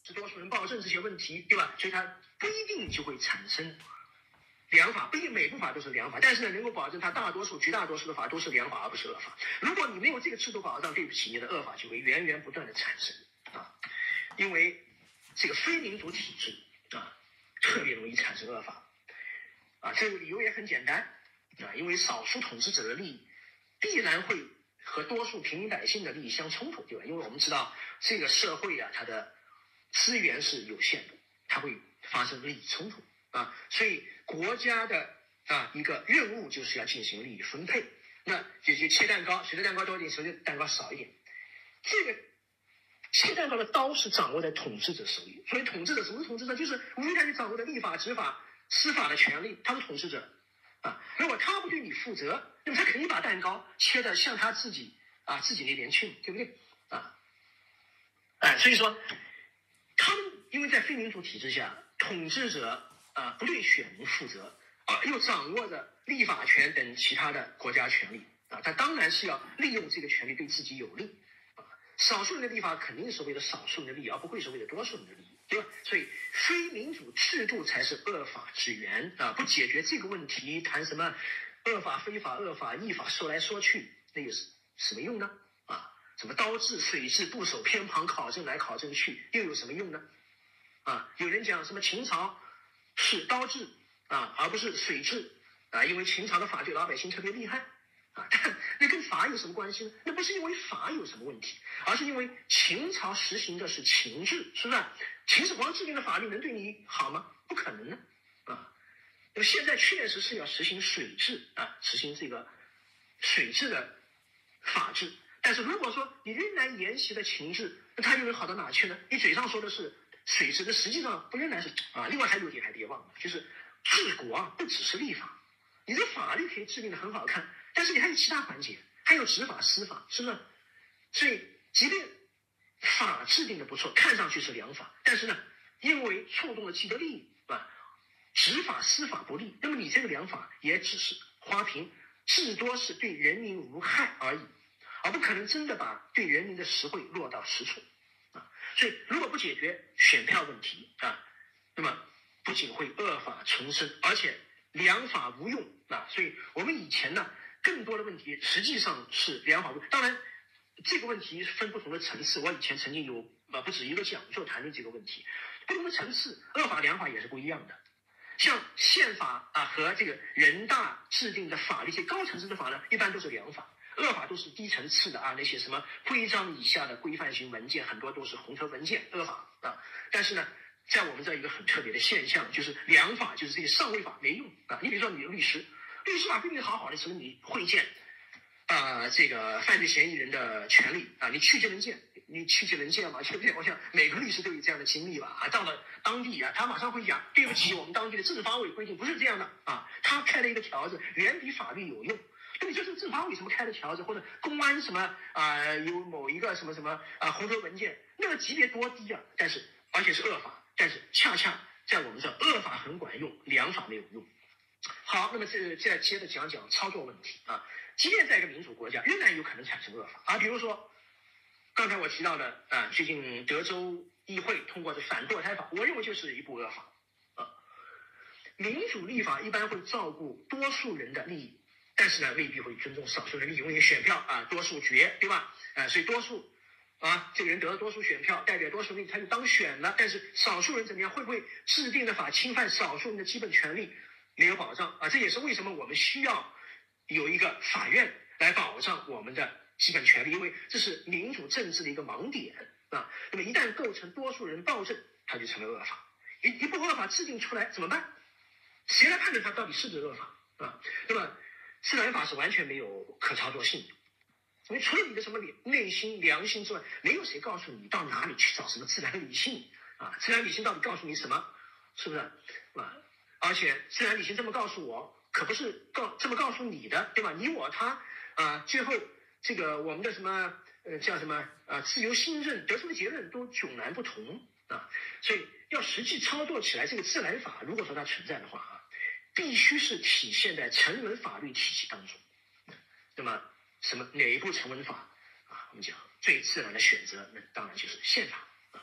是多数人暴政这些问题，对吧？所以它不一定就会产生良法，不一定每部法都是良法，但是呢，能够保证它绝大多数的法都是良法而不是恶法。如果你没有这个制度保障，对不起，你的恶法就会源源不断的产生啊，因为这个非民主体制啊，特别容易产生恶法啊。这个理由也很简单啊，因为少数统治者的利益必然会和多数平民百姓的利益相冲突，对吧？因为我们知道这个社会啊，它的资源是有限的，它会发生利益冲突啊，所以国家的一个任务就是要进行利益分配。那就切蛋糕，谁的蛋糕多一点，谁的蛋糕少一点。这个切蛋糕的刀是掌握在统治者手里，所以统治者什么是统治者？就是无非他就掌握的立法、执法、司法的权利，他是统治者啊。如果他不对你负责，那么他肯定把蛋糕切得像他自己那边去，对不对啊？所以说他们因为在非民主体制下，统治者不对选民负责，又掌握着立法权等其他的国家权利啊，他当然是要利用这个权利对自己有利啊。少数人的立法肯定是为了少数人的利益，而不会是为了多数人的利益，对吧？所以非民主制度才是恶法之源啊！不解决这个问题，谈什么恶法、非法、恶法、异法，说来说去，那有什么用呢？啊，什么刀制、水制、部首偏旁、考证来考证去，又有什么用呢？啊，有人讲什么秦朝是刀制而不是水制因为秦朝的法对老百姓特别厉害但那跟法有什么关系呢？那不是因为法有什么问题，而是因为秦朝实行的是秦制，是不是？秦始皇制定的法律能对你好吗？不可能的那么现在确实是要实行水制实行这个水制的法治，但是如果说你仍然沿袭了秦制，那它又能好到哪去呢？你嘴上说的是水制，的实际上不仍然是另外还有一点还别忘了，就是治国不只是立法，你的法律可以制定的很好看，但是你还有其他环节，还有执法、司法，是不是？所以即便法制定的不错，看上去是良法，但是呢，因为触动了既得利益执法、司法不利，那么你这个良法也只是花瓶，至多是对人民无害而已，而不可能真的把对人民的实惠落到实处所以如果不解决选票问题那么不仅会恶法丛生，而且良法无用所以我们以前呢更多的问题实际上是良法无用。当然这个问题分不同的层次，我以前曾经有不止一个讲座谈论这个问题，不同的层次恶法良法也是不一样的。像宪法和这个人大制定的法律，这些高层次的法呢一般都是良法，恶法都是低层次的那些什么规章以下的规范型文件，很多都是红头文件恶法但是呢在我们这一个很特别的现象，就是良法就是这些上位法没用你比如说你的律师法规定好好的，什么你会见这个犯罪嫌疑人的权利你去就能见，你去就能见嘛，对不对？我想每个律师都有这样的经历吧到了当地他马上会讲，对不起，我们当地的政法委规定不是这样的他开了一个条子远比法律有用。那你就是政法委什么开的条子，或者公安什么有某一个什么什么红头文件，那个级别多低但是而且是恶法，但是恰恰在我们这恶法很管用，良法没有用。好，那么再接着讲讲操作问题即便在一个民主国家，仍然有可能产生恶法比如说刚才我提到的最近德州议会通过的反堕胎法，我认为就是一部恶法民主立法一般会照顾多数人的利益，但是呢未必会尊重少数人的利益，因为选票多数决，对吧所以多数这个人得了多数选票，代表多数利益，他就当选了，但是少数人怎么样，会不会制定的法侵犯少数人的基本权利没有保障这也是为什么我们需要有一个法院来保障我们的基本权利，因为这是民主政治的一个盲点那么一旦构成多数人暴政，它就成为恶法。一部恶法制定出来怎么办？谁来判断它到底是不是恶法那么自然法是完全没有可操作性的，因为除了你的什么内心良心之外，没有谁告诉你到哪里去找什么自然理性自然理性到底告诉你什么，是不是而且自然理性这么告诉我，可不是这么告诉你的，对吧？你我他最后这个我们的什么叫什么自由信任得出的结论都迥然不同所以要实际操作起来，这个自然法如果说它存在的话必须是体现在成文法律体系当中。那么哪一部成文法我们讲最自然的选择，那当然就是宪法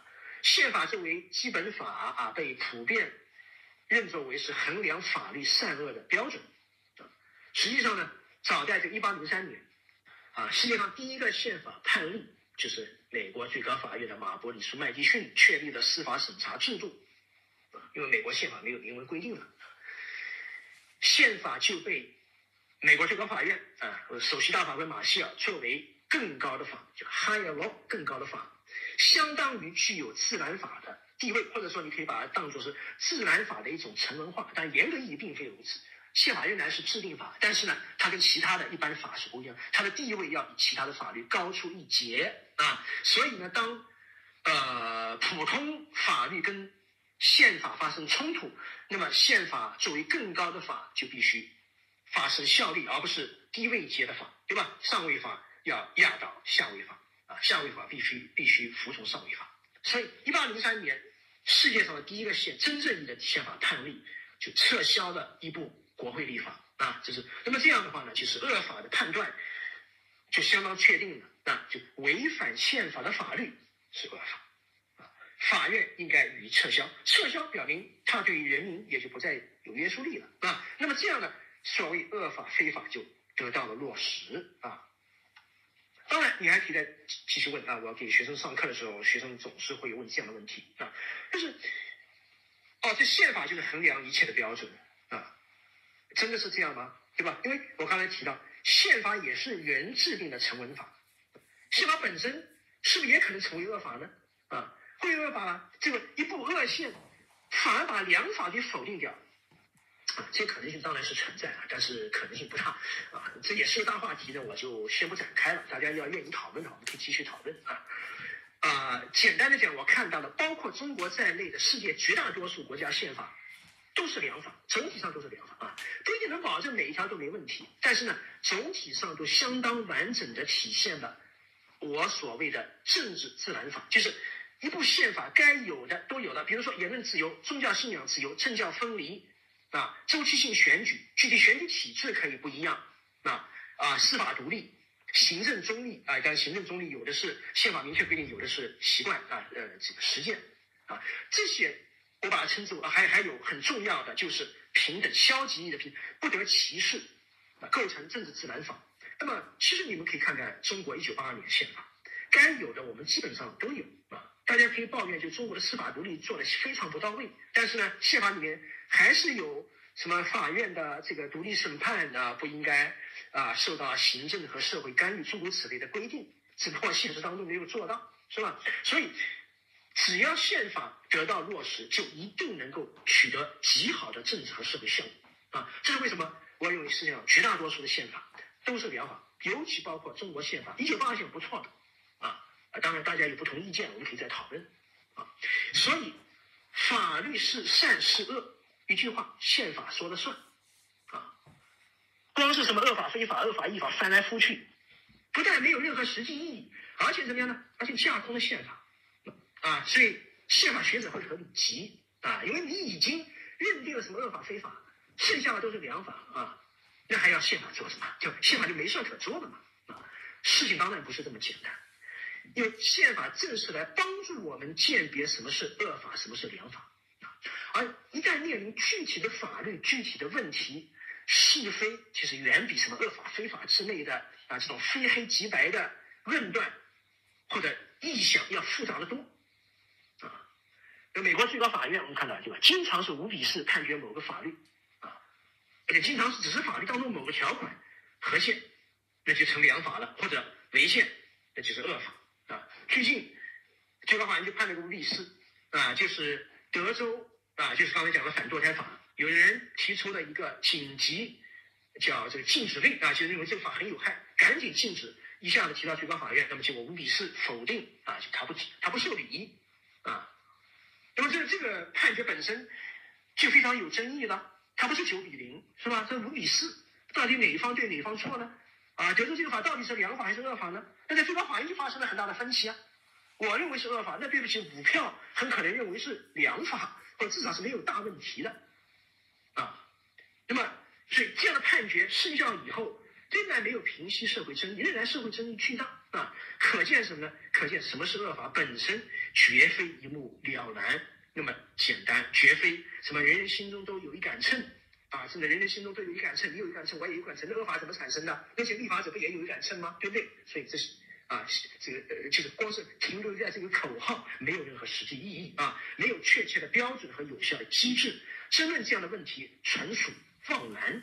宪法作为基本法啊，被普遍认作为是衡量法律善恶的标准。实际上呢，早在这1803年啊，世界上第一个宪法判例就是美国最高法院的马伯里诉麦迪逊确立的司法审查制度。因为美国宪法没有明文规定了，宪法就被美国最高法院首席大法官马歇尔作为更高的法，叫 higher law 更高的法，相当于具有自然法的地位，或者说你可以把它当作是自然法的一种成文化，但严格意义并非如此。宪法仍然是制定法，但是呢，它跟其他的一般法是不一样，它的地位要比其他的法律高出一截啊。所以呢，当普通法律跟宪法发生冲突，那么宪法作为更高的法就必须发生效力，而不是低位阶的法，对吧？上位法要压倒下位法啊，下位法必须服从上位法。所以1803年，世界上的第一个真正的宪法判例就撤销了一部国会立法啊，那么这样的话呢，就是恶法的判断就相当确定了啊，就违反宪法的法律是恶法。法院应该予以撤销，撤销表明它对于人民也就不再有约束力了啊。那么这样的所谓恶法非法就得到了落实啊。当然，你还可以再继续问啊，我给学生上课的时候，学生总是会问这样的问题啊，就是这宪法就是衡量一切的标准啊，真的是这样吗？对吧？因为我刚才提到，宪法也是人制定的成文法，宪法本身是不是也可能成为恶法呢？啊？会不会把这个一部恶宪反而把良法给否定掉啊？这可能性当然是存在但是可能性不大啊。这也是个大话题呢，我就先不展开了。大家要愿意讨论的，我们可以继续讨论简单的讲，我看到了包括中国在内的世界绝大多数国家宪法都是良法，总体上都是良法啊，不一定能保证每一条都没问题，但是呢，总体上都相当完整的体现了我所谓的政治自然法，就是一部宪法该有的都有了，比如说言论自由、宗教信仰自由、政教分离周期性选举，具体选举体制可以不一样司法独立、行政中立当然行政中立有的是宪法明确规定，有的是习惯这个实践这些我把它称之为还有很重要的就是平等，消极意义的平等，不得歧视构成政治自然法。那么其实你们可以看看中国1982年宪法，该有的我们基本上都有大家可以抱怨就中国的司法独立做的非常不到位，但是呢，宪法里面还是有什么法院的这个独立审判不应该受到行政和社会干预诸如此类的规定，只不过现实当中没有做到，是吧？所以只要宪法得到落实，就一定能够取得极好的政治和社会效果这是为什么我认为世界上绝大多数的宪法都是良法，尤其包括中国宪法1982宪不错的当然大家有不同意见，我们可以再讨论所以法律是善是恶，一句话，宪法说了算光是什么恶法非法、恶法依法翻来覆去，不但没有任何实际意义，而且怎么样呢？而且架空了宪法所以宪法学者会很急因为你已经认定了什么恶法非法，剩下的都是良法那还要宪法做什么？就宪法就没事可做了嘛事情当然不是这么简单。因为宪法正是来帮助我们鉴别什么是恶法，什么是良法而一旦面临具体的法律、具体的问题，是非其实远比什么恶法、非法之类的这种非黑即白的论断或者臆想要复杂的多美国最高法院我们看到对吧，经常是5比4判决某个法律而且经常是只是法律当中某个条款合宪，那就成良法了，或者违宪，那就是恶法最近最高法院就判了个5比4就是德州就是刚才讲的反堕胎法，有人提出了一个紧急叫这个禁止令就认为这个法很有害，赶紧禁止，一下子提到最高法院，那么结果5比4否定就他不受理那么这个判决本身就非常有争议了，它不是9比0是吧？这5比4到底哪一方对哪一方错呢？德州这个法到底是良法还是恶法呢？那在最高法院就发生了很大的分歧我认为是恶法，那对不起，5票很可能认为是良法，或者至少是没有大问题的那么所以这样的判决生效以后，仍然没有平息社会争议，仍然社会争议巨大啊。可见什么呢？可见什么是恶法本身绝非一目了然那么简单，绝非什么人人心中都有一杆秤啊，甚至人人心中都有一杆秤，你有一杆秤，我也有一杆秤，那恶法怎么产生的？那些立法者不也有一杆秤吗？对不对？所以这是这个就是光是停留在这个口号，没有任何实际意义啊，没有确切的标准和有效的机制，争论这样的问题纯属妄然。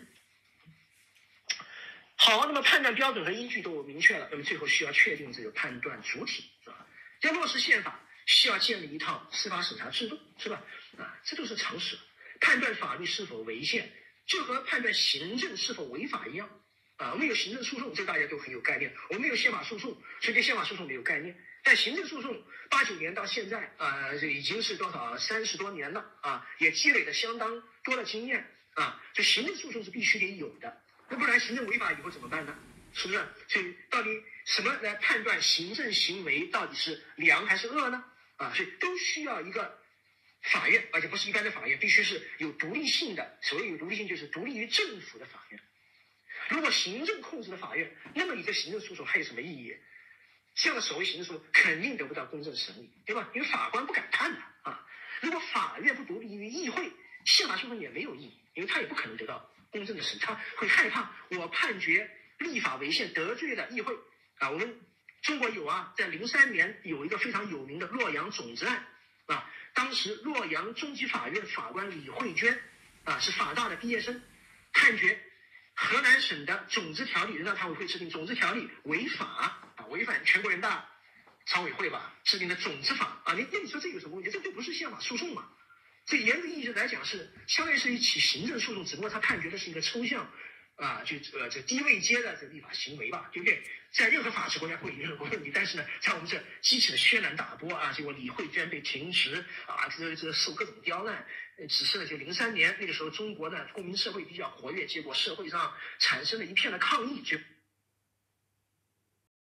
好，那么判断标准和依据都明确了，那么最后需要确定这个判断主体啊。要落实宪法，需要建立一套司法审查制度，是吧？这都是常识。判断法律是否违宪，就和判断行政是否违法一样我们有行政诉讼，这大家都很有概念；我们有宪法诉讼，所以对宪法诉讼没有概念。但行政诉讼89年到现在这已经是多少30多年了也积累了相当多的经验这行政诉讼是必须得有的。那不然行政违法以后怎么办呢？是不是？所以到底什么来判断行政行为到底是良还是恶呢？所以都需要一个法院，而且不是一般的法院，必须是有独立性的。所谓有独立性，就是独立于政府的法院。如果行政控制的法院，那么你这行政诉讼还有什么意义？这样的所谓行政诉讼肯定得不到公正审理，对吧？因为法官不敢判的如果法院不独立于议会，宪法诉讼也没有意义，因为他也不可能得到公正的审，他会害怕我判决立法违宪得罪了议会我们中国有在03年有一个非常有名的洛阳种子案当时洛阳中级法院法官李慧娟是法大的毕业生，判决河南省的种子条例，人大常委会制定种子条例违法违反全国人大常委会制定的种子法你说这有什么问题？这就不是宪法诉讼嘛？这严格意义上来讲是相当于是一起行政诉讼，只不过他判决的是一个抽象这低位阶的这立法行为吧，对不对？在任何法治国家会有任何问题，但是呢，在我们这激起了轩然大波结果李慧娟被停职这受各种刁难，只是呢就03年那个时候中国的公民社会比较活跃，结果社会上产生了一片的抗议，就